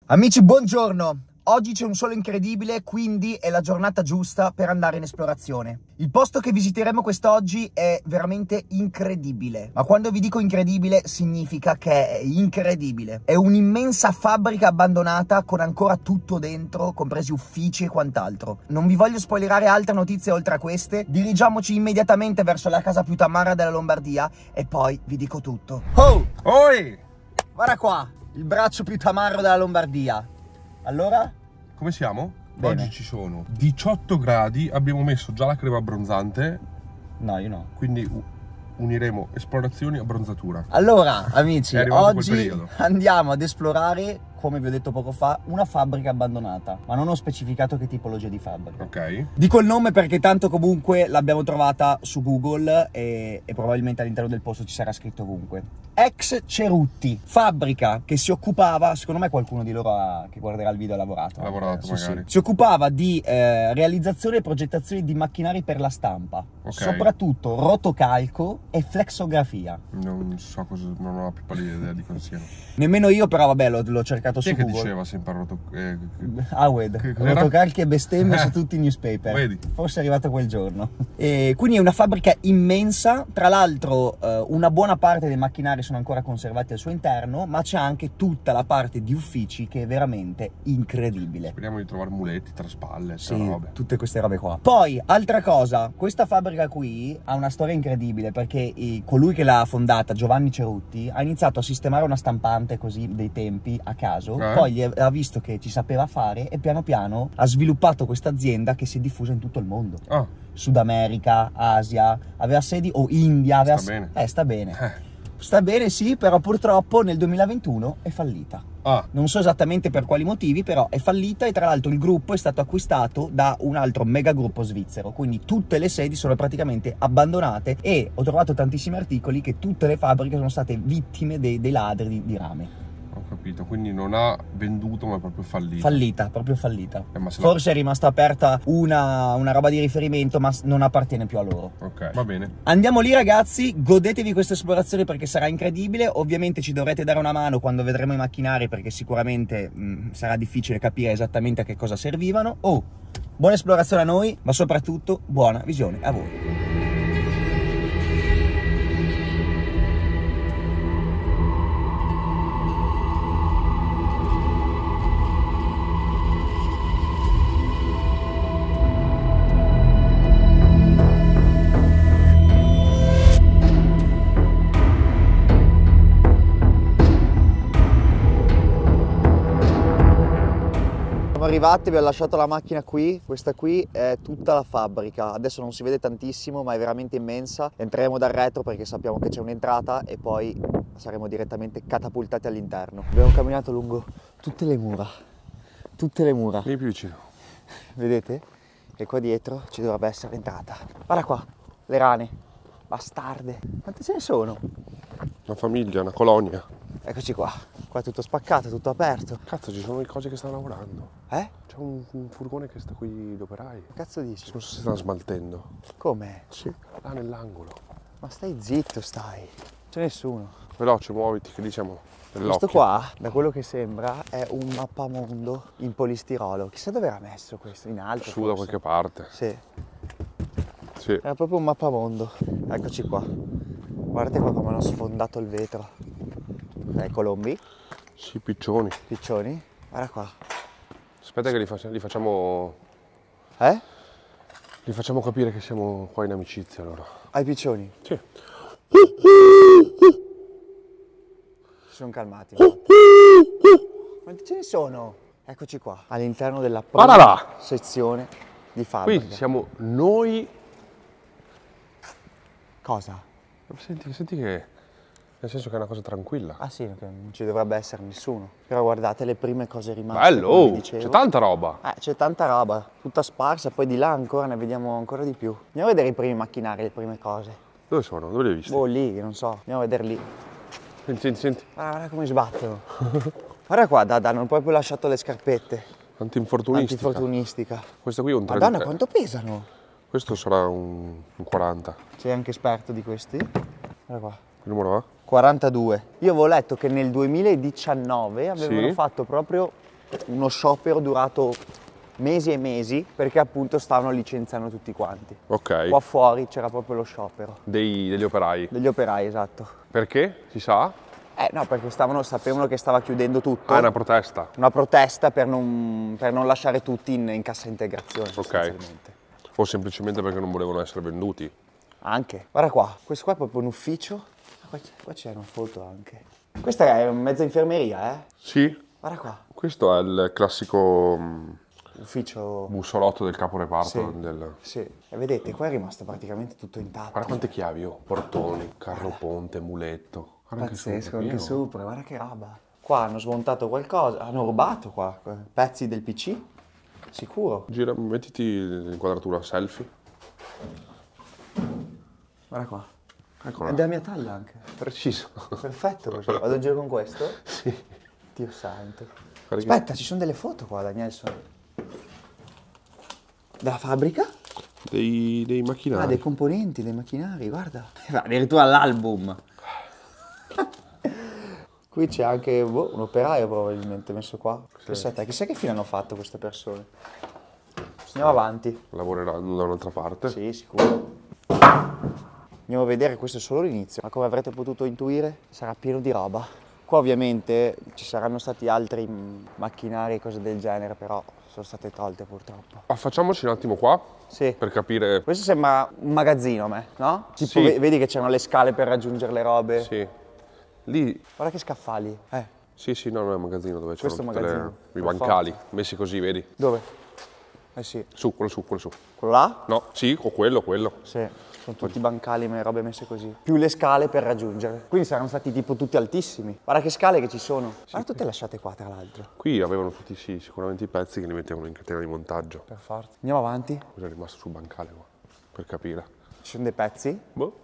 Amici, buongiorno! Oggi c'è un sole incredibile, quindi è la giornata giusta per andare in esplorazione. Il posto che visiteremo quest'oggi è veramente incredibile. Ma quando vi dico incredibile, significa che è incredibile. È un'immensa fabbrica abbandonata con ancora tutto dentro, compresi uffici e quant'altro. Non vi voglio spoilerare altre notizie oltre a queste. Dirigiamoci immediatamente verso la casa più tamarra della Lombardia e poi vi dico tutto. Oh! Oi! Guarda qua, il braccio più tamarro della Lombardia. Allora? Come siamo? Bene. Oggi ci sono 18 gradi, abbiamo messo già la crema abbronzante, No, io no. quindi uniremo esplorazioni e abbronzatura. Allora, amici, È arrivato quel oggi periodo. andiamo ad esplorare, come vi ho detto poco fa, una fabbrica abbandonata. Ma non ho specificato che tipologia di fabbrica. Ok. Dico il nome perché tanto comunque l'abbiamo trovata su Google e probabilmente all'interno del posto ci sarà scritto ovunque. Ex Cerutti, fabbrica che si occupava, secondo me qualcuno di loro che guarderà il video ha lavorato. Ha lavorato magari. Si occupava di realizzazione e progettazione di macchinari per la stampa, Ok. soprattutto rotocalco e flexografia. Non so cosa, non ho la più pallida idea di cosa siano. Nemmeno io, però vabbè, l'ho cercato Chi su è che Google. diceva sempre Awed, Che cos'era? rotocalchi e bestemmie su tutti i newspaper. Vedi? Forse è arrivato quel giorno. E quindi è una fabbrica immensa. Tra l'altro una buona parte dei macchinari sono ancora conservati al suo interno, ma c'è anche tutta la parte di uffici che è veramente incredibile. Speriamo di trovare muletti tra spalle, Sì, robe. tutte queste robe qua. Poi, altra cosa, questa fabbrica qui ha una storia incredibile perché colui che l'ha fondata, Giovanni Cerutti, ha iniziato a sistemare una stampante così dei tempi a caso, poi ha visto che ci sapeva fare e piano piano ha sviluppato questa azienda che si è diffusa in tutto il mondo. Ah, Sud America, Asia, aveva sedi, o India, aveva... sta bene. Sta bene. Sta bene, sì, però purtroppo nel 2021 è fallita. Ah, Non so esattamente per quali motivi, però è fallita e tra l'altro il gruppo è stato acquistato da un altro mega gruppo svizzero, quindi tutte le sedi sono praticamente abbandonate e ho trovato tantissimi articoli che tutte le fabbriche sono state vittime dei ladri di rame. ho capito, quindi non ha venduto ma è proprio fallito. Fallita, proprio fallita. Ma se la- Forse è rimasta aperta una roba di riferimento, ma non appartiene più a loro. Ok, va bene. Andiamo lì ragazzi, godetevi questa esplorazione perché sarà incredibile. Ovviamente ci dovrete dare una mano quando vedremo i macchinari perché sicuramente sarà difficile capire esattamente a che cosa servivano. Oh, buona esplorazione a noi, ma soprattutto buona visione a voi. Siamo arrivati, abbiamo lasciato la macchina qui, questa qui è tutta la fabbrica, adesso non si vede tantissimo ma è veramente immensa, entreremo dal retro perché sappiamo che c'è un'entrata e poi saremo direttamente catapultati all'interno. Abbiamo camminato lungo tutte le mura, Vieni più vicino. vedete? E qua dietro ci dovrebbe essere l'entrata. Guarda qua, le rane, bastarde, quante ce ne sono? Una famiglia, una colonia. Eccoci qua, qua è tutto spaccato, tutto aperto. Cazzo, ci sono le cose che stanno lavorando. Eh? C'è un furgone che sta qui d'operai. Che cazzo dici? Non so se stanno smaltendo. Come? Sì, là nell'angolo. Ma stai zitto, stai. C'è nessuno. Veloce, muoviti, che diciamo nell'occhio. Questo qua, da quello che sembra, è un mappamondo in polistirolo. Chissà dove era messo questo, in alto Su da forse? qualche parte. Sì, Sì. era proprio un mappamondo. Eccoci qua. Guardate qua come hanno sfondato il vetro. Colombi, Sì, piccioni. piccioni. Guarda qua. Aspetta che li facciamo capire che siamo qua in amicizia allora. Ai piccioni. Sì. Si sono calmati. Quanti ce ne sono? Eccoci qua, all'interno della Guarda prima là. sezione di fabbrica. Qui siamo noi. Cosa? Senti che. Nel senso che è una cosa tranquilla. Ah sì, che non ci dovrebbe essere nessuno. Però guardate le prime cose rimaste. Bello, come vi oh, dicevo. c'è tanta roba. C'è tanta roba, tutta sparsa, poi di là ancora ne vediamo ancora di più. Andiamo a vedere i primi macchinari, le prime cose. Dove sono? Dove li hai visti? Boh, lì, non so, andiamo a vedere lì. Senti. Guarda come sbattono. Guarda qua, hanno proprio lasciato le scarpette. Antinfortunistica. Antifortunistica. Questo qui è un 30. Madonna, quanto pesano? Questo sarà un 40. Sei anche esperto di questi? Guarda qua. Che numero è? 42. Io avevo letto che nel 2019 avevano Sì. fatto proprio uno sciopero durato mesi e mesi perché appunto stavano licenziando tutti quanti. Ok. Qua fuori c'era proprio lo sciopero. Degli operai. Degli operai, esatto. Perché? Si sa? No, perché sapevano che stava chiudendo tutto. Ah, è una protesta. Una protesta per non lasciare tutti in cassa integrazione, Ok. sostanzialmente. O semplicemente perché non volevano essere venduti. Anche. Guarda qua, questo qua è proprio un ufficio. Qua c'è una foto anche. Questa è mezza infermeria, eh? Sì. Guarda qua. Questo è il classico Ufficio. bussolotto del caporeparto. Sì. Sì. E vedete, qua è rimasto praticamente tutto intatto. Guarda quante chiavi ho. Portoni, carro ponte, muletto. Guarda Pazzesco, pieno. anche sopra, guarda che roba. Qua hanno smontato qualcosa, hanno rubato qua, pezzi del PC, sicuro. Gira, mettiti l'inquadratura selfie. Guarda qua. Eccola. È della mia taglia anche. Preciso. Perfetto così. Vado in giro con questo? Sì. Dio santo. Guarda Aspetta, ci sono delle foto qua, Danielson. Della fabbrica? dei macchinari. Ah, dei componenti, dei macchinari, guarda. Addirittura l'album. Qui c'è anche un operaio probabilmente messo qua. Chissà che fine hanno fatto queste persone. Andiamo avanti. Lavoreranno da un'altra parte. Sì, sicuro. Andiamo a vedere, questo è solo l'inizio. Ma come avrete potuto intuire, sarà pieno di roba. Qua ovviamente ci saranno stati altri macchinari e cose del genere, però sono state tolte purtroppo. Affacciamoci un attimo qua Sì. per capire. Questo sembra un magazzino a me, no? Tipo, Sì. vedi che c'erano le scale per raggiungere le robe. Sì. Lì. Guarda che scaffali. Sì, no, non è un magazzino dove Questo c'erano è un tutte magazzino, i per bancali messi così, vedi? Dove? Sì. Su, quello su. Quello là? No, sì, o quello. Sì. Sono tutti bancali, ma robe messe così. Più le scale per raggiungere. Quindi saranno stati tipo tutti altissimi. Guarda che scale che ci sono. Guarda tutte lasciate qua, tra l'altro. Qui avevano tutti, sì, sicuramente i pezzi che li mettevano in catena di montaggio. Per forza. Andiamo avanti. Cosa è rimasto sul bancale qua? Per capire. Ci sono dei pezzi. Boh.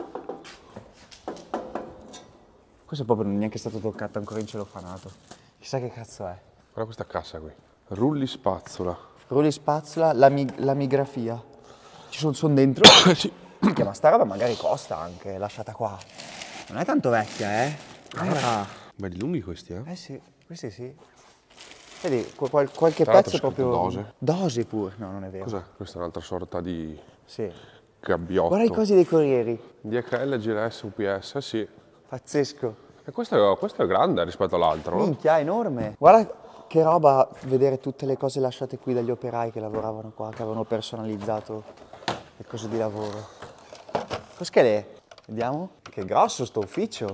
Questo proprio non è neanche stato toccato ancora in celofanato. Chissà che cazzo è. Guarda questa cassa qui. Rulli spazzola. Rulli spazzola, lamigrafia. Ci sono dentro. Sì. Minchia, ma sta roba magari costa anche, lasciata qua. Non è tanto vecchia, eh? Guarda. Belli lunghi questi, eh? Sì, questi sì. Vedi, qualche Tra l'altro pezzo è c'è scritto proprio... dose. Dose pure. No, non è vero. Cos'è? Questa è un'altra sorta di Sì. gabbiotto. Guarda i cosi dei corrieri. DHL, GLS, UPS, sì. Pazzesco. E questo è grande rispetto all'altro, no? Minchia, è enorme. Guarda che roba vedere tutte le cose lasciate qui dagli operai che lavoravano qua, che avevano personalizzato le cose di lavoro. Cos'è che è? Vediamo. Che grosso sto ufficio.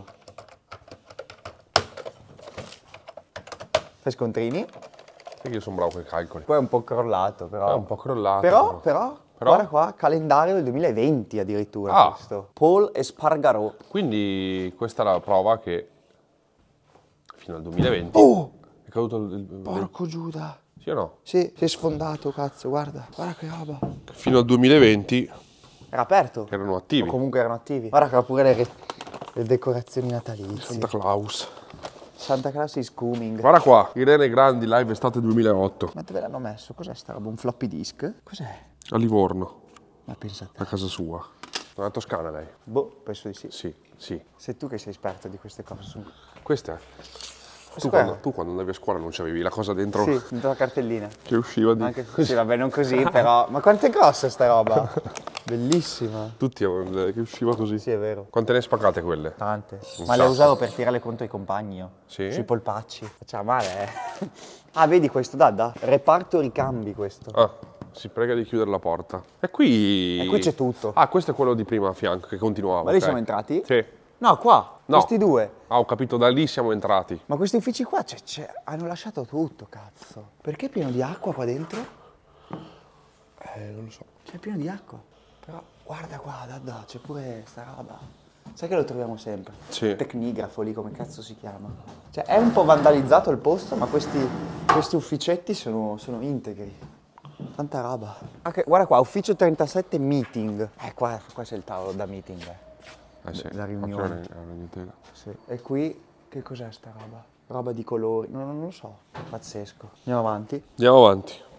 Fai scontrini? Sai che io sono bravo con i calcoli. Poi è un po' crollato, però. È un po' crollato. Però, guarda qua, calendario del 2020 addirittura Ah. questo. Paul Espargarò. Quindi questa è la prova che fino al 2020 è caduto il... Porco Giuda. Sì o no? Sì, si è sfondato, cazzo, guarda. Guarda che roba. Fino al 2020 Era aperto? erano attivi. O comunque erano attivi. Guarda che ha pure le decorazioni natalizie. Santa Claus. Santa Claus is coming. Guarda qua, Irene Grandi, live estate 2008. Ma dove l'hanno messo? Cos'è sta roba? Un floppy disk? Cos'è? A Livorno, Ma pensa a te. a casa sua. Una toscana lei? Boh, penso di sì. Sì. Sei tu che sei esperto di queste cose. Questa è. Tu qua è? quando andavi a scuola non c'avevi la cosa dentro Sì, dentro la cartellina. che usciva di... Anche, sì, vabbè, non così, però. Ma quanto è grossa sta roba? Bellissima. Tutti avevano che usciva così. Sì, è vero. Quante ne hai spaccate quelle? Tante. Un Ma le sacco. usavo per tirarle contro i compagni io. Sì? Sui polpacci. Faceva male, eh. Ah, vedi questo, Dadda? Reparto ricambi questo. Ah, si prega di chiudere la porta. E qui... E qui c'è tutto. Ah, questo è quello di prima a fianco, che continuava. Ma lì ok. siamo entrati? Sì. No, qua. No. Questi due. Ah, ho capito, da lì siamo entrati. Ma questi uffici qua hanno lasciato tutto, cazzo. Perché è pieno di acqua qua dentro? Non lo so. C'è pieno di acqua. Però guarda qua, Dadda, c'è pure sta roba. Sai che lo troviamo sempre? Sì. Tecnigrafo lì, come cazzo si chiama? Cioè, è un po' vandalizzato il posto, ma questi ufficetti sono integri. Tanta roba. Guarda qua, ufficio 37 meeting. Qua c'è il tavolo da meeting. Sì. La riunione. Sì. E qui, che cos'è sta roba? Roba di colori, non lo so. Pazzesco. Andiamo avanti. Andiamo avanti.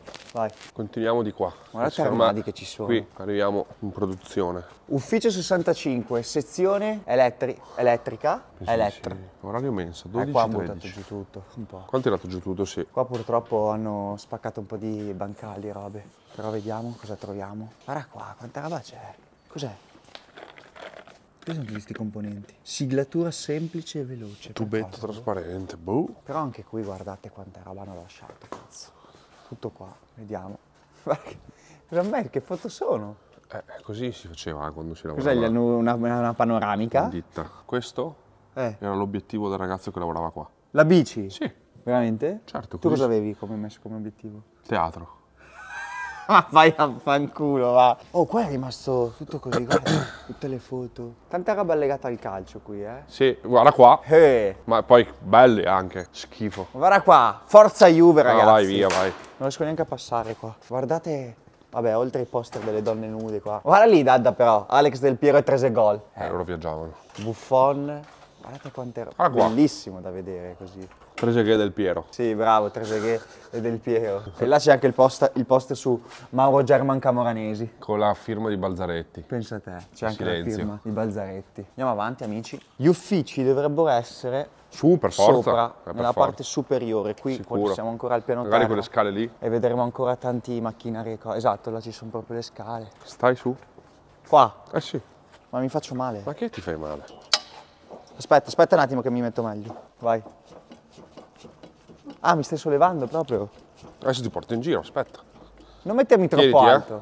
Vai. Continuiamo di qua. Guarda che Secondo me armadi che ci sono. Qui arriviamo in produzione. Ufficio 65, sezione elettrica. Sì. Orario mensa, Qua hanno 12:13. buttato giù tutto, un po'. Qua hanno tirato giù tutto, sì. Qua purtroppo hanno spaccato un po' di bancali, robe. Però vediamo cosa troviamo. Guarda qua, quanta roba c'è. Cos'è? Che sono tutti questi componenti? Siglatura semplice e veloce. Tubetto trasparente, boh. Però anche qui guardate quanta roba hanno lasciato, cazzo. Tutto qua, vediamo. Che foto sono? Così si faceva quando si Cos'è? lavorava. Gli hanno una panoramica? in ditta. Questo era l'obiettivo del ragazzo che lavorava qua. La bici? Sì, Veramente? certo. Tu così- cosa avevi come messo come obiettivo? Teatro. Ah, vai a fanculo, va. Oh, qua è rimasto tutto così, guarda, tutte le foto. Tanta roba legata al calcio qui, eh. Sì, guarda qua. Ma Ma poi belli anche. Schifo. guarda qua, forza Juve, No, ragazzi. vai via, vai. Non riesco neanche a passare qua. Guardate, vabbè, oltre ai poster delle donne nude qua. Guarda lì, Dadda, però. Alex Del Piero e Tresegol. Loro viaggiavano. Buffon. Guardate quante roba. Guarda qua. Bellissimo da vedere così. Trezeguet del Piero. Sì, bravo, Trezeguet e Del Piero. E là c'è anche il poster su Mauro German Camoranesi. Con la firma di Balzaretti. Pensa a te, c'è anche la Silenzio. firma di Balzaretti. Andiamo avanti, amici. Gli uffici dovrebbero essere Su, per forza. sopra, per nella forza. parte superiore. Qui Sicuro. siamo ancora al piano Magari terra. quelle scale lì. E vedremo ancora tanti macchinari e cose. Esatto, là ci sono proprio le scale. Stai su. Qua, Eh sì. ma mi faccio male. Ma che ti fai male? Aspetta un attimo che mi metto meglio. Vai. Ah, mi stai sollevando proprio. Adesso ti porto in giro, aspetta. Non mettermi troppo Tieniti, alto.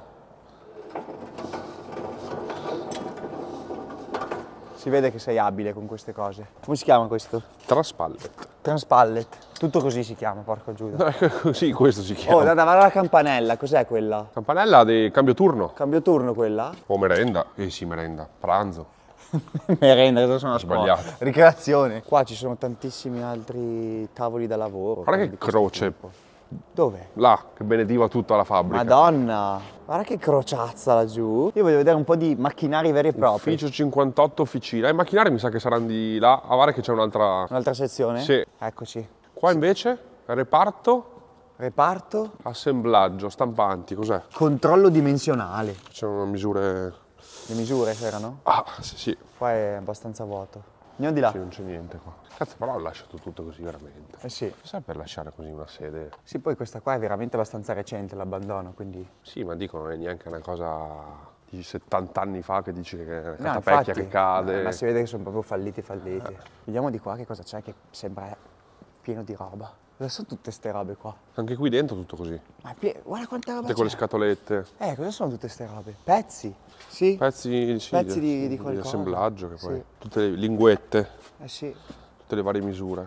Si vede che sei abile con queste cose. Come si chiama questo? Traspallet. Transpallet. Tutto così si chiama, porco Giuda. Così questo si chiama. Oh, da davanti alla campanella, cos'è quella? Campanella di cambio turno. Cambio turno quella? O merenda. Sì, merenda. Pranzo. Merenda, cosa sono a scuola? Sbagliato. Ricreazione. Qua ci sono tantissimi altri tavoli da lavoro. Guarda di che questo croce. tipo. Dove? Là, che benediva tutta la fabbrica. Madonna, guarda che crociazza laggiù. Io voglio vedere un po' di macchinari veri e propri. Ufficio 58 officina. I macchinari mi sa che saranno di là. A guarda che c'è un'altra. Un'altra sezione? Sì. Eccoci. Qua invece, reparto, Reparto. assemblaggio, stampanti. Cos'è? Controllo dimensionale. C'è una misure. Le misure c'erano? Ah, sì. Qua è abbastanza vuoto. Andiamo di là. Sì, non c'è niente qua. Cazzo, però ho lasciato tutto così veramente. Eh sì. Sai per lasciare così una sede? Sì, poi questa qua è veramente abbastanza recente l'abbandono, quindi... Sì, ma dico, non è neanche una cosa di 70 anni fa che dici che è una No, catapecchia infatti, che cade. ma si vede che sono proprio falliti. Vediamo di qua che cosa c'è, che sembra pieno di roba. Cosa sono tutte ste robe qua? Anche qui dentro tutto così. Ma guarda quanta roba Tutte quelle c'è. scatolette. Cosa sono tutte ste robe? Pezzi? Sì? Pezzi, sì, Pezzi di qualcosa. assemblaggio, che poi. Sì. Tutte le linguette, Eh sì, tutte le varie misure.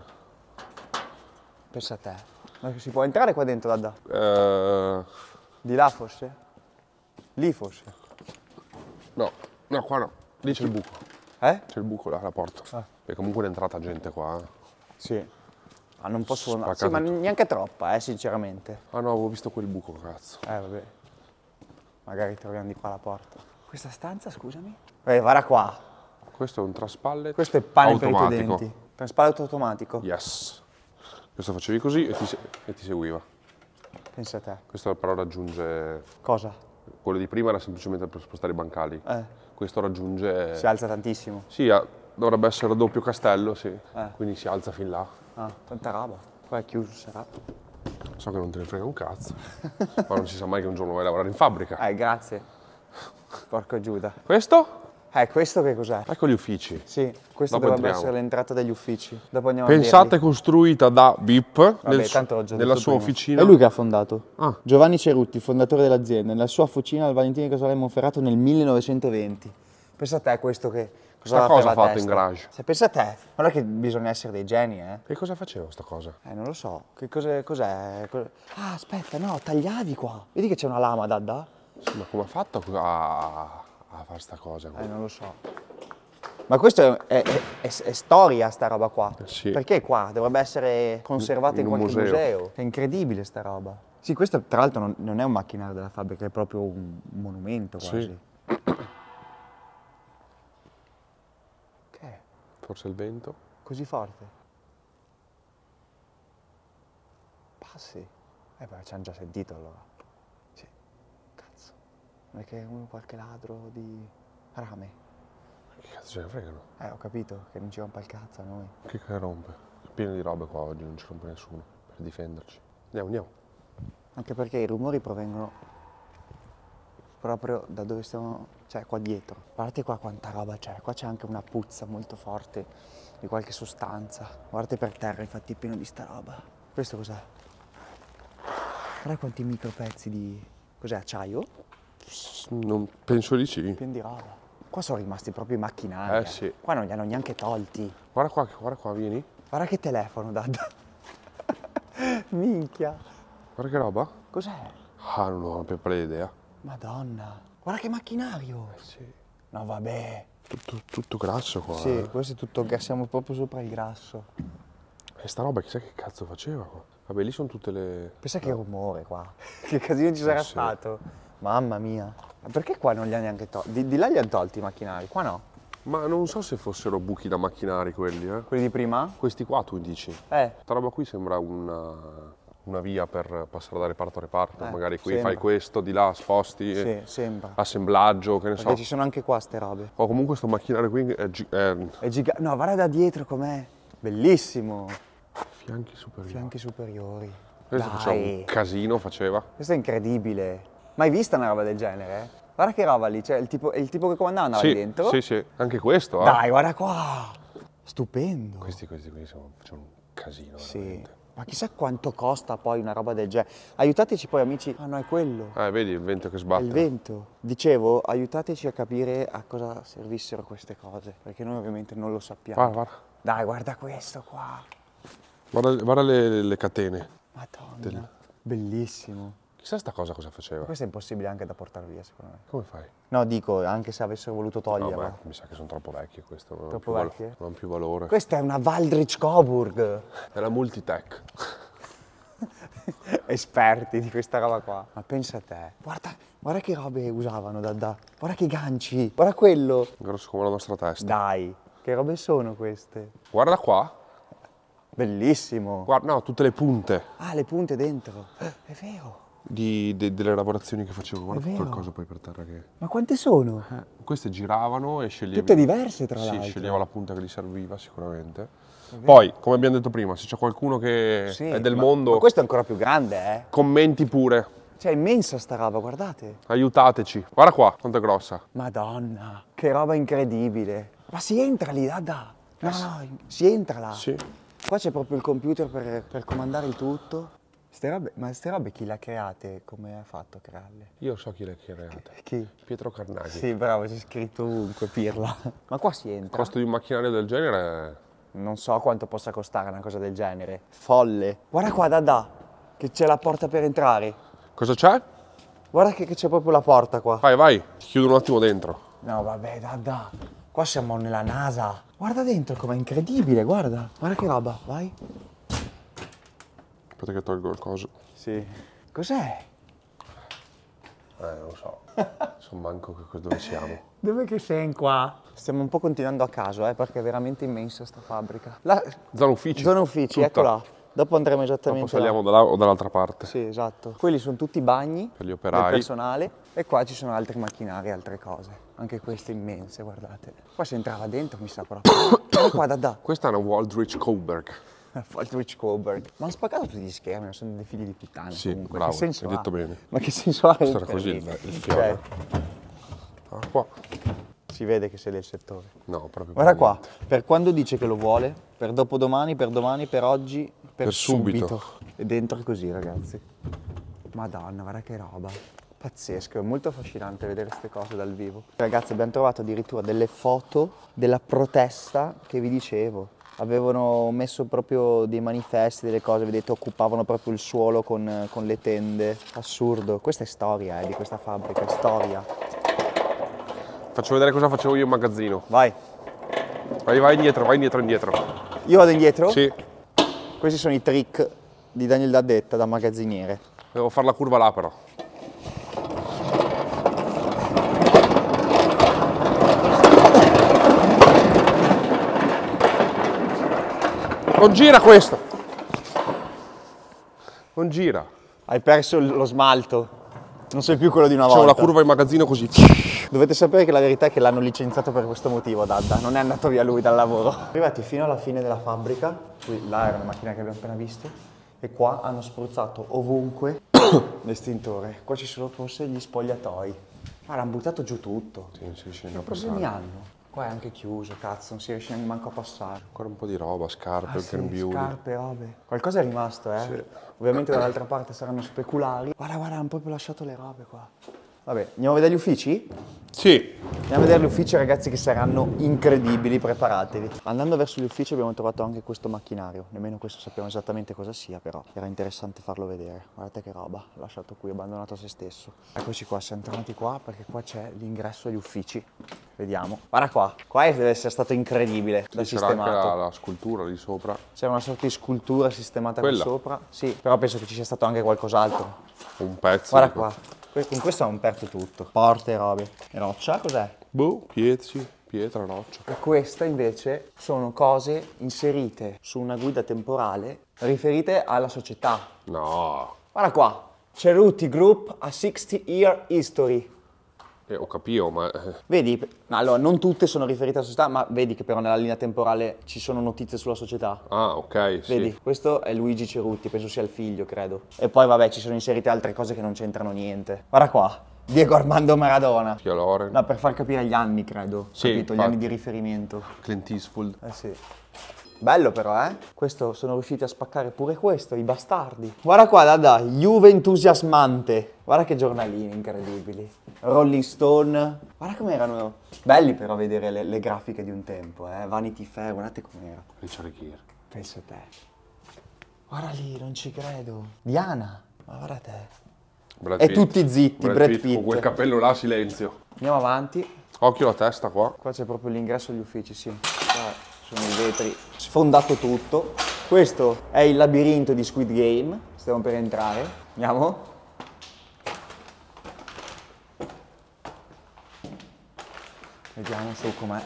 pensa a te. Ma si può entrare qua dentro, Dadda? Eh, Di là forse? Lì forse? no, qua no. Lì c'è il buco. Eh? C'è il buco là, la porta. Ah. E comunque è entrata gente qua. Sì. Ah, non posso... Sì, Spaccato ma tutto. neanche troppa, sinceramente. Ah no, avevo visto quel buco, cazzo. Vabbè. Magari troviamo di qua la porta. Questa stanza, scusami? Guarda qua. Questo è un traspallet Questo è pane per i tuoi automatico. denti. Traspalletto automatico. Yes. Questo facevi così e ti seguiva. Pensa a te. Questo però raggiunge. Cosa? Quello di prima era semplicemente per spostare i bancali. Questo raggiunge. Si alza tantissimo. Sì, dovrebbe essere doppio castello, sì. Quindi si alza fin là. Ah, tanta roba. Qua è chiuso, sarà. So che non te ne frega un cazzo. Ma non si sa mai che un giorno vai a lavorare in fabbrica. Grazie. Porco Giuda. Questo? Questo che cos'è? Ecco gli uffici. Sì, questo Dopo dovrebbe entriamo. essere l'entrata degli uffici. Dopo andiamo Pensate, a vederli. costruita da BIP Vabbè, tanto l'ho già nella detto sua prima. officina. È lui che ha fondato. Ah. Giovanni Cerutti, fondatore dell'azienda, nella sua officina al Valentino Casale Monferrato nel 1920. Pensa a te questo che... Sta aveva cosa per la fatta in testa. garage. Se pensa a te, guarda che bisogna essere dei geni, eh. E cosa faceva sta cosa? Non lo so. Che cos'è? Ah, aspetta, no, tagliavi qua. Vedi che c'è una lama, Dadda? Sì, ma come ha fatto a fare sta cosa? Non lo so. Ma questo è storia, sta roba qua. Sì. Perché qua? Dovrebbe essere conservata in In un qualche museo. museo. È incredibile sta roba. Sì, questo tra l'altro non è un macchinario della fabbrica, è proprio un monumento quasi. Sì. Che è? Forse il vento? Così forte? Passi. Beh, ci hanno già sentito allora. Sì. Cazzo. Non è che uno qualche ladro di rame. Che cazzo ce ne fregano? Ho capito, che non ci rompa il cazzo a noi. Che rompe? È pieno di robe qua oggi, non ci rompe nessuno per difenderci. Andiamo. Anche perché i rumori provengono proprio da dove stiamo, cioè qua dietro. Guardate qua quanta roba c'è, qua c'è anche una puzza molto forte di qualche sostanza. Guardate per terra, infatti è pieno di sta roba. Questo cos'è? Guarda quanti micro pezzi di... cos'è, acciaio? Non penso di sì. Pieno di roba. Qua sono rimasti proprio i macchinari. Sì. Qua non li hanno neanche tolti. Guarda qua, vieni. Guarda che telefono, Dad. Minchia. Guarda che roba. Cos'è? Ah, non ho più pallida idea. Madonna. Guarda che macchinario. Sì. No, vabbè. Tutto grasso qua. Sì, questo è tutto, siamo proprio sopra il grasso. E sta roba chissà che cazzo faceva qua. Vabbè, lì sono tutte le... Pensa che rumore qua. Che casino ci sarà Sì. stato. Mamma mia. Ma perché qua non li hanno neanche tolti? Di là li hanno tolti i macchinari, qua no. Ma non so se fossero buchi da macchinari quelli, eh. Quelli di prima? Questi qua tu dici. Questa roba qui sembra una via per passare da reparto a reparto. Magari qui sembra. fai questo, di là sposti. Sì, sembra. Assemblaggio, che ne Perché so. ci sono anche qua ste robe. O comunque sto macchinario qui è È gigante. No, guarda da dietro com'è. Bellissimo. fianchi superiori. Fianchi superiori. Questo faceva un casino, faceva. Questo è incredibile. Mai vista una roba del genere? Guarda che roba lì, cioè il tipo che comandava andava lì dentro. Sì, anche questo. Dai, guarda qua. Stupendo. Questi qui facevano un casino. Sì. Veramente. Ma chissà quanto costa poi una roba del genere. Aiutateci poi amici. Ah no, è quello. Vedi il vento che È sbatte. il vento. Dicevo, aiutateci a capire a cosa servissero queste cose. Perché noi ovviamente non lo sappiamo. Guarda. Dai, guarda questo qua. Guarda le catene. Madonna. Bellissimo. Chissà sta cosa faceva. Questo è impossibile anche da portare via, secondo me. Come fai? No, dico, anche se avessero voluto No, toglierla. beh, mi sa che sono troppo vecchie queste. Non hanno Troppo più vecchie? Non hanno più valore. Questa è una Waldrich Coburg. È la Multitech. Esperti di questa roba qua. Ma pensa a te. Guarda che robe usavano, guarda che ganci. Guarda quello. Grosso come la nostra testa. Dai, che robe sono queste? Guarda qua. Bellissimo. Guarda, no, tutte le punte Ah, le punte dentro. È vero. delle lavorazioni che facevo. Guarda È tutto il vero. coso poi per terra che... Ma quante sono? Queste giravano e sceglievi... Tutte diverse tra Sì, l'altro. sceglieva la punta che gli serviva sicuramente. Poi, come abbiamo detto prima, se c'è qualcuno che Sì, è del ma mondo, questo è ancora più grande, eh. commenti pure. Cioè, è immensa sta roba, guardate. Aiutateci. Guarda qua, quanto è grossa. Madonna, che roba incredibile. Ma si entra lì, No, si entra là. Sì. Qua c'è proprio il computer per comandare il tutto. Ma ste robe chi le ha create? Come ha fatto a crearle? Io so chi le ha create. Chi? Pietro Carnaghi. Sì, bravo, c'è scritto ovunque, pirla. Ma qua si Il entra? costo di un macchinario del genere Non so quanto possa costare una cosa del genere. Folle. Guarda qua, che c'è la porta per entrare. Cosa c'è? Guarda che c'è proprio la porta qua. Vai, ti chiudo un attimo dentro. No, vabbè, Qua siamo nella NASA. Guarda dentro com'è incredibile, guarda. Guarda che roba, vai. Aspetta che tolgo il coso. Sì. Cos'è? Non lo so. Sono manco dove siamo. Dove che sei qua? Stiamo un po' continuando a caso, perché è veramente immensa sta fabbrica. Zona uffici. Zona uffici, Tutta. eccola. Dopo andremo Dopo esattamente saliamo da là o dall'altra parte. Sì, esatto. Quelli sono tutti i bagni Per gli del operai. personale e qua ci sono altri macchinari, altre cose. Anche queste immense, guardate. Qua si entrava dentro, mi sa proprio. Guarda qua, Questa è una Waldrich Coburg. Waldrich Coburg. Ma hanno spaccato tutti gli schermi, non sono dei figli di puttana Sì, comunque. bravo, Che senso hai ha? detto bene. Ma che senso ha? Questo era così il fiore. Qua. Si vede che sei del settore. No, proprio Guarda per qua, niente. per quando dice che lo vuole, per dopodomani, per domani, per oggi, per subito. E dentro è così, ragazzi. Madonna, guarda che roba. Pazzesco, è molto affascinante vedere queste cose dal vivo. Ragazzi, abbiamo trovato addirittura delle foto della protesta che vi dicevo. Avevano messo proprio dei manifesti, delle cose, vedete, occupavano proprio il suolo con le tende. Assurdo. Questa è storia, di questa fabbrica, è storia. Faccio vedere cosa facevo io in magazzino. Vai. Vai indietro. Io vado indietro? Sì. Questi sono i trick di Daniel Daddetta da magazziniere. Devo fare la curva là però. Non gira questo! Non gira. Hai perso lo smalto. Non sei più quello di una volta. C'è una curva in magazzino così. Dovete sapere che la verità è che l'hanno licenziato per questo motivo, Dadda. Non è andato via lui dal lavoro. Arrivati fino alla fine della fabbrica, qui là era la macchina che abbiamo appena visto, e qua hanno spruzzato ovunque l'estintore. Qua ci sono forse gli spogliatoi. Ma l'hanno buttato giù tutto. Sì, non si riesce Che neanche a problemi passare. hanno? Qua è anche chiuso, cazzo, non si riesce neanche manco a passare. Ancora un po' di roba, scarpe, Sì, grembiuli. scarpe, robe. Qualcosa è rimasto, eh? Sì. Ovviamente dall'altra parte saranno speculari. Guarda, guarda, hanno proprio lasciato le robe qua. Vabbè, andiamo a vedere gli uffici? Sì. Andiamo a vedere gli uffici, ragazzi, che saranno incredibili, preparatevi. Andando verso gli uffici abbiamo trovato anche questo macchinario. Nemmeno questo sappiamo esattamente cosa sia, però era interessante farlo vedere. Guardate che roba, lasciato qui, abbandonato a se stesso. Eccoci qua, siamo tornati qua perché qua c'è l'ingresso agli uffici. Vediamo. Guarda qua, qua deve essere stato incredibile da C'era anche sistemato. la scultura lì sopra. C'è una sorta di scultura sistemata qui Quella? sopra. Sì, però penso che ci sia stato anche qualcos'altro. Un pezzo. Guarda di- qua. Con questo hanno aperto tutto. Porte e robe. E roccia cos'è? Boh, pietra, roccia. E questa invece sono cose inserite su una guida temporale riferite alla società. No. Guarda qua. Ceruti Group a 60-year history. Ho capito, ma... Vedi? Allora, non tutte sono riferite alla società, ma vedi che però nella linea temporale ci sono notizie sulla società. Ah, ok, sì. Vedi, questo è Luigi Cerutti, penso sia il figlio, credo. E poi vabbè, ci sono inserite altre cose che non c'entrano niente. Guarda qua, Diego Armando Maradona. Fialore. No, per far capire gli anni, credo. Sì, Capito? Gli infatti. anni di riferimento. Clint Eastwood. Eh sì. Bello però, eh? Questo, sono riusciti a spaccare pure questo, i bastardi. Guarda qua, Dada, Juve entusiasmante. Guarda che giornalini incredibili. Rolling Stone. Guarda come erano belli però vedere le grafiche di un tempo, eh? Vanity Fair, guardate com'era. Richard Gere. Pensa a te. Guarda lì, non ci credo. Diana, ma guarda te. Brad E Pitt. tutti zitti, Brad Pitt. Con quel cappello là, silenzio. Andiamo avanti. Occhio alla testa qua. Qua c'è proprio l'ingresso agli uffici, sì. Qua sono i vetri. Sfondato tutto. Questo è il labirinto di Squid Game. Stiamo per entrare. Andiamo. Vediamo su com'è.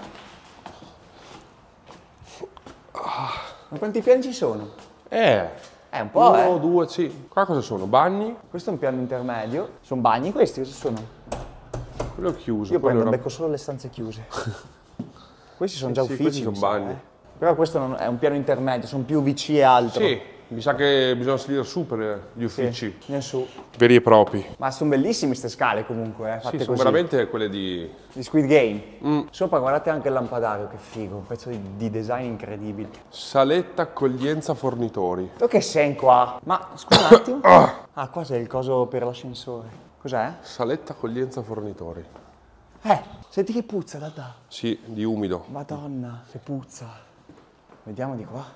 Ma quanti piani ci sono? Un po', Uno, due, sì. Qua cosa sono? Bagni? Questo è un piano intermedio. Sono bagni questi? Cosa sono? Quello è chiuso. Io quello prendo, era- becco solo le stanze chiuse. Questi sono già sì, uffici, questi mi sono sa, bagni. Però questo è un piano intermedio, sono più VC e altro. Sì, mi sa che bisogna salire su per gli uffici. Vieni su. Veri e propri. Ma sono bellissime queste scale comunque, fatte Sì, sono così. veramente quelle di... Di Squid Game. Sopra guardate anche il lampadario, che figo, un pezzo di design incredibile. Saletta accoglienza fornitori. Tu che sei qua? Ma scusa un attimo. Ah, qua c'è il coso per l'ascensore. Cos'è? Saletta accoglienza fornitori. Senti che puzza, Dada. Sì, di umido. Madonna, che puzza. Vediamo di qua.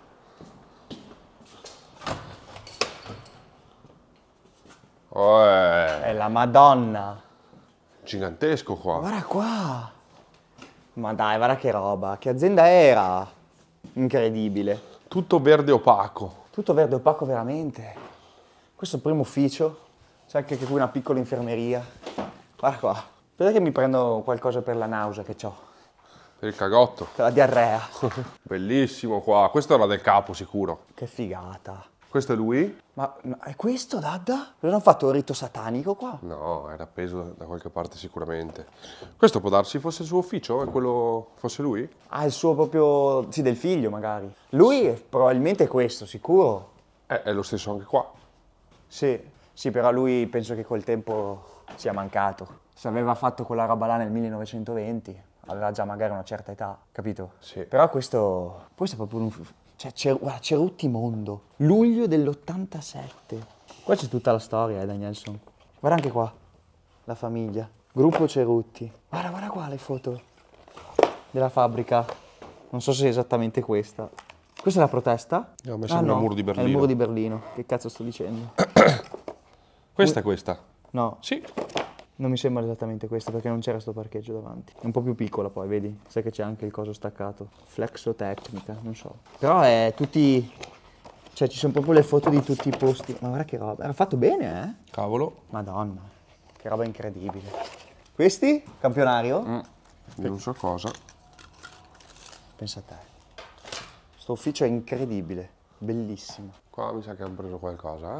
Oh, è È la Madonna. gigantesco qua. Guarda qua. Ma dai, guarda che roba. Che azienda era? Incredibile. Tutto verde opaco. Tutto verde opaco veramente. Questo è il primo ufficio. C'è anche qui una piccola infermeria. Guarda qua. Aspetta che mi prendo qualcosa per la nausea che ho. Per il cagotto. Per la diarrea. Bellissimo qua. Questo era del capo sicuro. Che figata. Questo è lui? Ma no, è questo, Dadda? Cosa hanno fatto un rito satanico qua? No, era appeso da qualche parte sicuramente. Questo può darsi fosse il suo ufficio e quello fosse lui? Ah, il suo proprio... Sì, del figlio magari. Lui probabilmente è questo, sicuro. È lo stesso anche qua. Sì, però lui penso che col tempo sia mancato. Se aveva fatto quella roba là nel 1920, aveva già magari una certa età, capito? Sì. Però questo è proprio un... Cioè, guarda, Cerutti Mondo, luglio dell'87. Qua c'è tutta la storia, Danielson. Guarda anche qua, la famiglia. Gruppo Cerutti. Guarda qua le foto della fabbrica. Non so se è esattamente questa. Questa è la protesta? No, a me sembra il muro di È Berlino. il muro di Berlino. Che cazzo sto dicendo? Questa è questa? No, Sì. non mi sembra esattamente questa perché non c'era sto parcheggio davanti. È un po' più piccola poi, vedi? Sai che c'è anche il coso staccato. Flexotecnica, non so. Però è tutti... Cioè ci sono proprio le foto di tutti i posti. Ma guarda che roba. Era fatto bene, eh? Cavolo. Madonna. Che roba incredibile. Questi? Campionario? Di non so cosa. Pensa a te. Sto ufficio è incredibile. Bellissimo. Qua mi sa che hanno preso qualcosa, eh?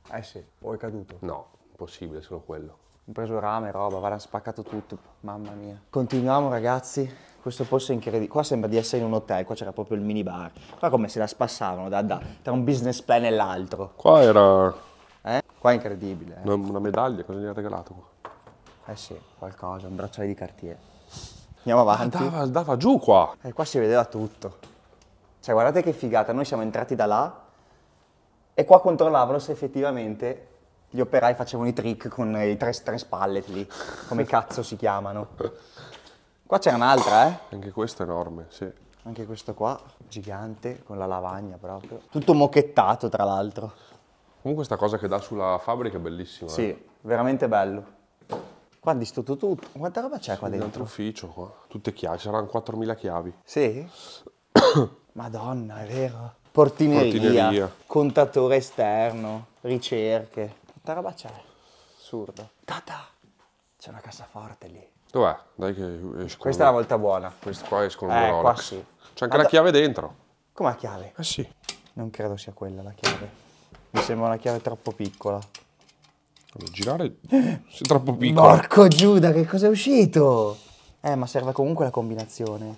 Eh sì, poi è caduto. No, impossibile, solo quello. Ho preso rame, roba, guarda, hanno spaccato tutto, mamma mia. Continuiamo ragazzi, questo posto è incredibile. Qua sembra di essere in un hotel, qua c'era proprio il minibar. Qua come se la spassavano tra un business plan e l'altro. Qua era Qua è incredibile. una medaglia, cosa gli ha regalato qua? Eh sì, qualcosa, un bracciale di Cartier. Andiamo avanti. Dava giù qua. Qua si vedeva tutto. Cioè guardate che figata, noi siamo entrati da là e qua controllavano se effettivamente gli operai facevano i trick con i tre spallet lì, come cazzo si chiamano. Qua c'è un'altra, Anche questo è enorme, sì. Anche questo qua, gigante, con la lavagna proprio. Tutto mochettato tra l'altro. Comunque sta cosa che dà sulla fabbrica è bellissima. Sì, veramente bello. Qua è distrutto tutto. Quanta roba c'è qua Dentro dentro? ufficio qua. Tutte chiavi, saranno 4.000 chiavi. Sì? Madonna, è vero. Portineria, contatore esterno, ricerche. Quanta roba c'è? Assurdo. Tata, c'è una cassaforte lì. Dov'è? Dai che escono. Questa è la volta buona. Questi qua escono due Qua Rolex. sì. C'è anche la chiave dentro. Come la chiave? Eh sì. Non credo sia quella la chiave. Mi sembra una chiave troppo piccola. Devi girare. Sei troppo piccolo. Porco Giuda, che cos'è uscito? Ma serve comunque la combinazione.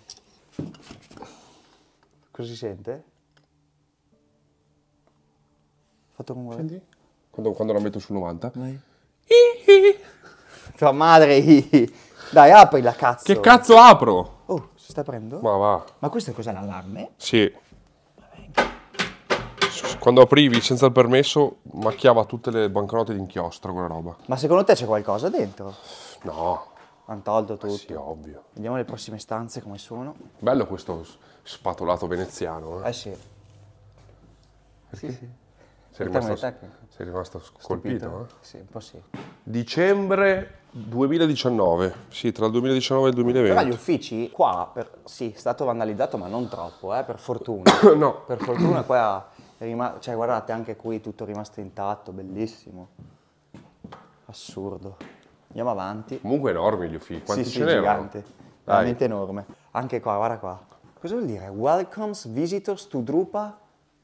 Cosa si sente? Fatto con Senti? Quando la metto sul 90. Vai. Tua madre. Dai, apri la cazzo. Che cazzo apro? Oh, si sta aprendo? Ma va. Ma questo cos'è, l'allarme? Sì. Quando aprivi senza il permesso macchiava tutte le banconote d'inchiostro quella roba. Ma secondo te c'è qualcosa dentro? No. Hanno tolto tutto. Sì, ovvio. Vediamo le prossime stanze come sono. Bello questo spatolato veneziano. Sì. Sì. Sei rimasto colpito, Sì, un po' sì. Dicembre 2019. Sì, tra il 2019 e il Però 2020. gli uffici qua, sì, è stato vandalizzato, ma non troppo, per fortuna. No. Per fortuna qua cioè guardate, anche qui tutto rimasto intatto, bellissimo. Assurdo. Andiamo avanti. Comunque enormi gli uffici. Quanti Sì, ce n'erano? gigante. Veramente enorme. Anche qua, guarda qua. Cosa vuol dire? Welcomes visitors to Drupa.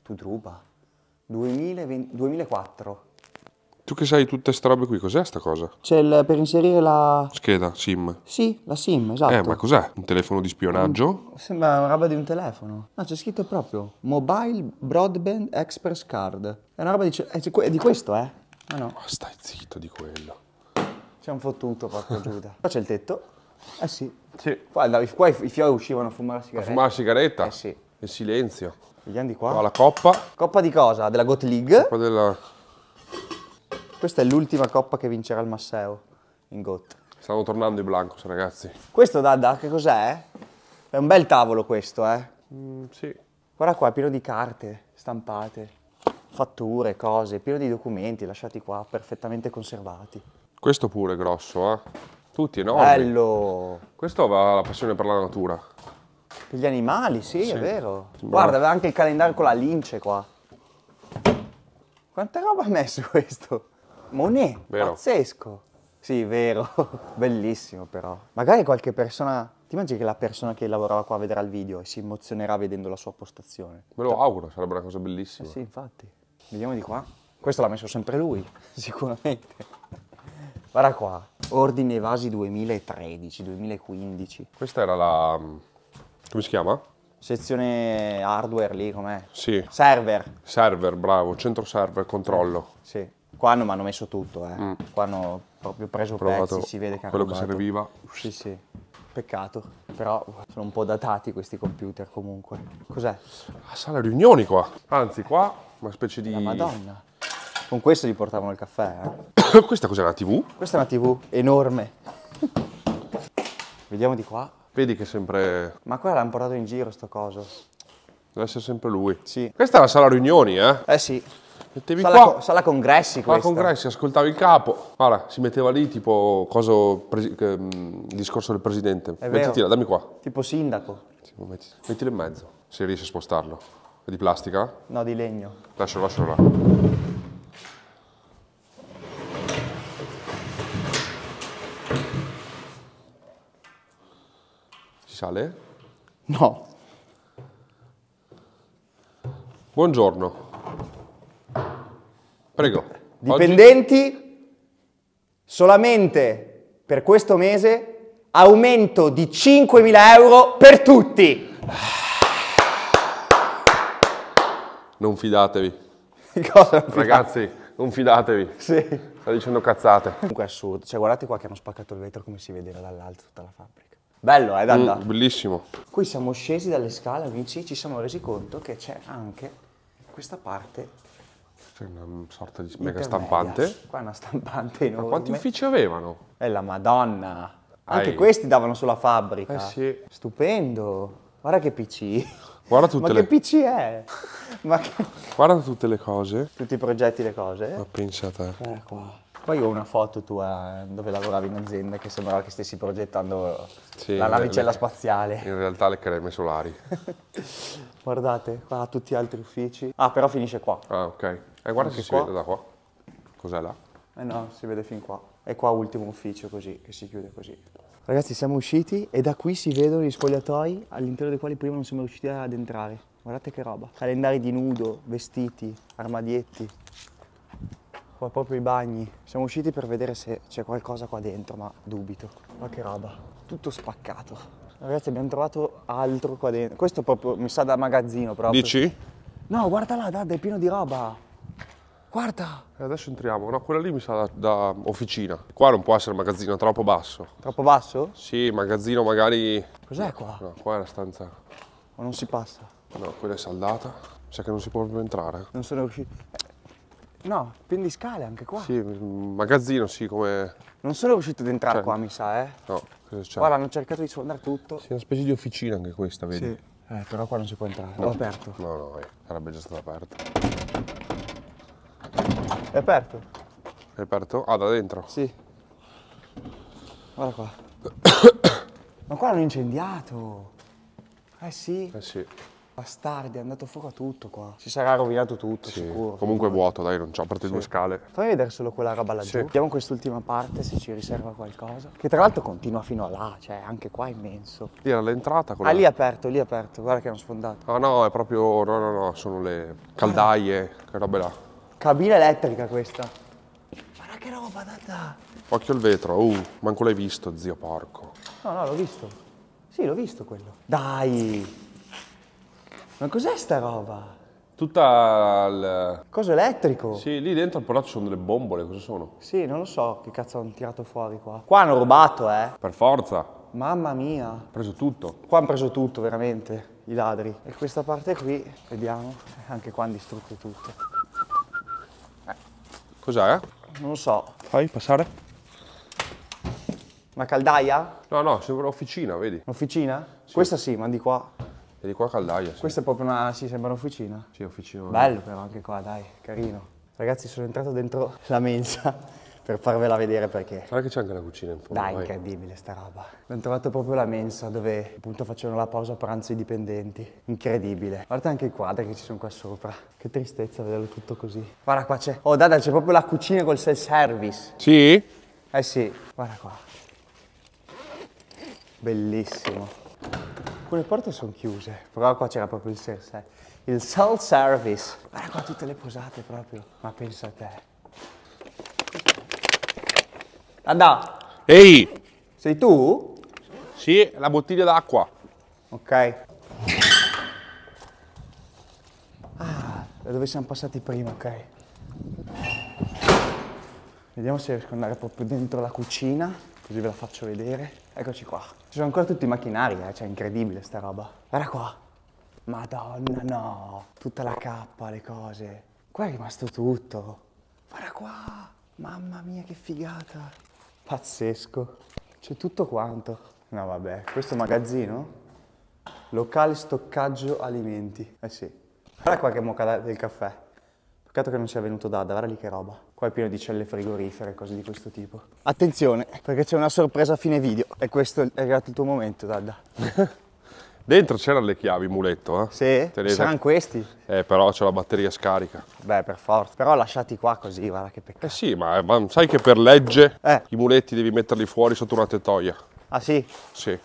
2004. Tu che sai tutte ste robe qui, cos'è sta cosa? C'è per inserire la... Scheda, SIM. Sì, la SIM, esatto. Ma cos'è? Un telefono di spionaggio? Sembra una roba di un telefono. No, c'è scritto proprio Mobile Broadband Express Card. È una roba è di questo, Ah no. Ma stai zitto di quello. C'è un fottuto proprio Giuda. Qua c'è il tetto. Sì. Sì. Qua i fiori uscivano a fumare la sigaretta. Fumare la sigaretta? Sì. Il silenzio. Vediamo di qua. Qua la coppa. Coppa di cosa? Della Goat League. Qua della... Questa è l'ultima coppa che vincerà il Masseo in Goat. Stanno tornando i Blancos, ragazzi. Questo, Dada, che cos'è? È un bel tavolo questo, Sì. Guarda qua, pieno di carte stampate, fatture, cose, pieno di documenti lasciati qua, perfettamente conservati. Questo pure è grosso, Tutti enormi. Bello! Questo aveva la passione per la natura. Per gli animali, sì, è vero. Sembrava- Guarda, aveva anche il calendario con la lince qua. Quanta roba ha messo questo? Monet, Vero. pazzesco. Sì, vero. Bellissimo però. Magari qualche persona... Ti immagini che la persona che lavorava qua vedrà il video e si emozionerà vedendo la sua postazione? Me lo auguro, sarebbe una cosa bellissima. Sì, infatti. Vediamo di qua. Questo l'ha messo sempre lui, sicuramente. Guarda qua. Ordine Vasi 2013, 2015. Questa era la... come si chiama? Sezione hardware lì, com'è? Sì. Server. Server, bravo. Centro server, controllo. Sì. Qua mi hanno messo tutto, Qua hanno proprio preso Provato pezzi, si vede che hanno quello che rubato. serviva. Sì, sì. Peccato. Però sono un po' datati questi computer comunque. Cos'è? Ah, sala riunioni qua. Anzi, qua una specie di... La Madonna. Con questo gli portavano il caffè, Questa cos'è, una TV? Questa è una TV enorme. Vediamo di qua. Vedi che sempre... Ma qua l'hanno portato in giro sto coso. deve essere sempre lui. Sì. Questa è la sala riunioni, Sì. Mettevi Sala, qua... sala congressi Qua questa. al congresso, ascoltavi il capo. Guarda, si metteva lì tipo il discorso del presidente. È Mettiti vero. là, dammi qua. Tipo sindaco. Sì, mettilo in mezzo, se riesci a spostarlo. È di plastica? No, di legno. Lascialo là. Si sale? No. Buongiorno. Prego. Dipendenti, solamente per questo mese, aumento di 5.000 euro per tutti. Non fidatevi. Cosa? Ragazzi, non fidatevi. Sì. Sta dicendo cazzate. Comunque è assurdo. Cioè, guardate qua che hanno spaccato il vetro come si vedeva dall'alto tutta la fabbrica. Bello, Danda? Bellissimo. Qui siamo scesi dalle scale, amici, ci siamo resi conto che c'è anche questa parte C'è una sorta di mega intermedia. stampante. Qua è una stampante enorme. Ma quanti uffici avevano? È la Madonna. Anche Ai. questi davano sulla fabbrica. Eh sì. Stupendo. Guarda che PC. Guarda tutte Ma che PC è? Ma che... Guarda tutte le cose. Tutti i progetti, le cose. Ma pensa a te. Qua. Poi ho una foto tua dove lavoravi in azienda che sembrava che stessi progettando Sì, la navicella le- spaziale. In realtà le creme solari. Guardate, qua tutti gli altri uffici. Ah, però finisce qua. Ah, ok. Guarda Anche se si qua. vede da qua. Cos'è là? Eh no, si vede fin qua. E qua ultimo ufficio così, che si chiude così. Ragazzi, siamo usciti e da qui si vedono gli spogliatoi all'interno dei quali prima non siamo riusciti ad entrare. Guardate che roba. Calendari di nudo, vestiti, armadietti. Qua proprio i bagni. Siamo usciti per vedere se c'è qualcosa qua dentro, ma dubito. Ma che roba. Tutto spaccato. Ragazzi, abbiamo trovato altro qua dentro. Questo proprio mi sa da magazzino proprio. Dici? No, guarda là, Dad, è pieno di roba. Guarda. Adesso entriamo. No, quella lì mi sa da officina. Qua non può essere magazzino, è troppo basso. Troppo basso? Sì, magazzino magari... Cos'è qua? No, qua è la stanza... O non si passa? No, quella è saldata. Mi sa che non si può proprio entrare. Non sono riuscito. No, pieno di scale anche qua. Sì, magazzino, sì, come... Non sono riuscito ad entrare Cioè- qua, mi sa, eh. No, cosa c'è? Guarda, hanno cercato di sfondare tutto. Sì, è una specie di officina anche questa, vedi? Però qua non si può entrare. L'ho aperto. No, no, sarebbe già stata aperta. È aperto? È aperto? Ah, da dentro? Sì. Guarda qua. Ma qua l'hanno incendiato. Eh sì. Eh sì. Bastardi, è andato fuoco a tutto qua. Si sarà rovinato tutto, Sì. sicuro. Comunque è vuoto, dai, non c'ho, a parte due scale. Fammi vedere solo quella roba laggiù. Sì. Vediamo quest'ultima parte se ci riserva qualcosa. Che tra l'altro continua fino a là, cioè anche qua è immenso. Lì era l'entrata con Ah, lì è aperto, lì è aperto. Guarda che hanno sfondato. Ah no, è proprio... No, no, no, sono le caldaie, che robe là. Cabina elettrica questa. Guarda che roba, data. Occhio al vetro, manco l'hai visto, zio porco. No, no, l'ho visto. Sì, l'ho visto quello. Dai! Ma cos'è sta roba? Tutta il... Coso elettrico? Sì, lì dentro però ci sono delle bombole, cosa sono? Sì, non lo so che cazzo hanno tirato fuori qua. Qua hanno rubato, Per forza, ha Mamma mia. preso tutto. Qua hanno preso tutto, veramente, i ladri. E questa parte qui, vediamo, anche qua hanno distrutto tutto. Cos'è? Non lo so. Fai passare? Una caldaia? No, no, sembra un'officina, vedi? Un'officina? Questa sì, ma di qua. E di qua caldaia, sì. Questa è proprio una, sì, sembra un'officina. Sì, officina. Bello però anche qua, dai, carino. Ragazzi, sono entrato dentro la mensa per farvela vedere perché... Guarda che c'è anche la cucina in fondo. Dai, vai. incredibile sta roba. Abbiamo trovato proprio la mensa dove appunto facevano la pausa pranzo i dipendenti. Incredibile. Guarda anche i quadri che ci sono qua sopra. Che tristezza vederlo tutto così. Guarda qua c'è... Oh Dada, c'è proprio la cucina col self-service. Sì? Eh sì, guarda qua. Bellissimo. Alcune porte sono chiuse, però qua c'era proprio il self-service. Guarda qua tutte le posate proprio. Ma pensa a te. Dada, Ehi! sei tu? Sì, la bottiglia d'acqua. Ok. Ah, da dove siamo passati prima, ok. Vediamo se riesco ad andare proprio dentro la cucina, così ve la faccio vedere. Eccoci qua. Ci sono ancora tutti i macchinari, cioè incredibile sta roba. Guarda qua. Madonna, no. Tutta la cappa, le cose. Qua è rimasto tutto. Guarda qua. Mamma mia, che figata. Pazzesco. C'è tutto quanto. No, vabbè. Questo magazzino? Locale stoccaggio alimenti. Eh sì. Guarda qua che moca del caffè. Peccato che non sia venuto Dada, guarda lì che roba. Qua è pieno di celle frigorifere, cose di questo tipo. Attenzione, perché c'è una sorpresa a fine video. E questo è arrivato il tuo momento, Dada. Dentro c'erano le chiavi, muletto, eh? Sì? Tenete. Saranno questi? Però c'è la batteria scarica. Beh, per forza. Però lasciati qua così, guarda che peccato. Eh sì, ma sai che per legge Eh. i muletti devi metterli fuori sotto una tettoia? Ah sì? Sì.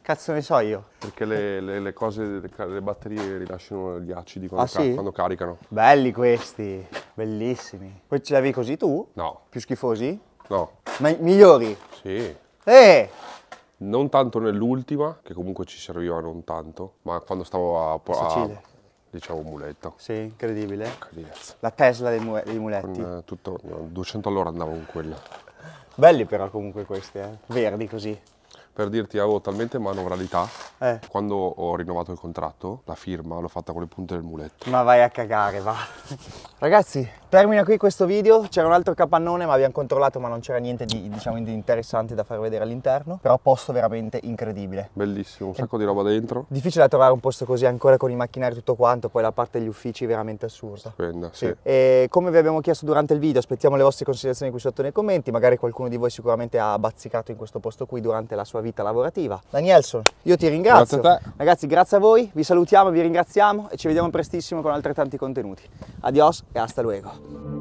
Cazzo ne so io. Perché le cose, le batterie rilasciano gli acidi quando, sì? quando caricano. Belli questi, bellissimi. Poi ce l'avevi così tu? No, Più schifosi? no, Ma migliori? sì. Non Non tanto nell'ultima, che comunque ci serviva non tanto, ma quando stavo a Sicilia. diciamo muletto. Sì, incredibile. Cazzo. La Tesla dei muletti. Con tutto, 200 all'ora andavo con quella. Belli però comunque questi, verdi così. Per dirti, avevo talmente manovralità, Eh. quando ho rinnovato il contratto, la firma l'ho fatta con le punte del muletto. Ma vai a cagare, va. Ragazzi, termina qui questo video. C'era un altro capannone, ma abbiamo controllato, ma non c'era niente di, diciamo, di interessante da far vedere all'interno. Però posto veramente incredibile. Bellissimo, un sacco di roba dentro. Difficile da trovare un posto così ancora con i macchinari e tutto quanto, poi la parte degli uffici veramente assurda. Stupenda, sì. E come vi abbiamo chiesto durante il video, aspettiamo le vostre considerazioni qui sotto nei commenti, magari qualcuno di voi sicuramente ha bazzicato in questo posto qui durante la sua vita lavorativa. Danielson, io ti ringrazio. Grazie a te. Ragazzi, grazie a voi, vi salutiamo, vi ringraziamo e ci vediamo prestissimo con altrettanti contenuti. Adios e hasta luego.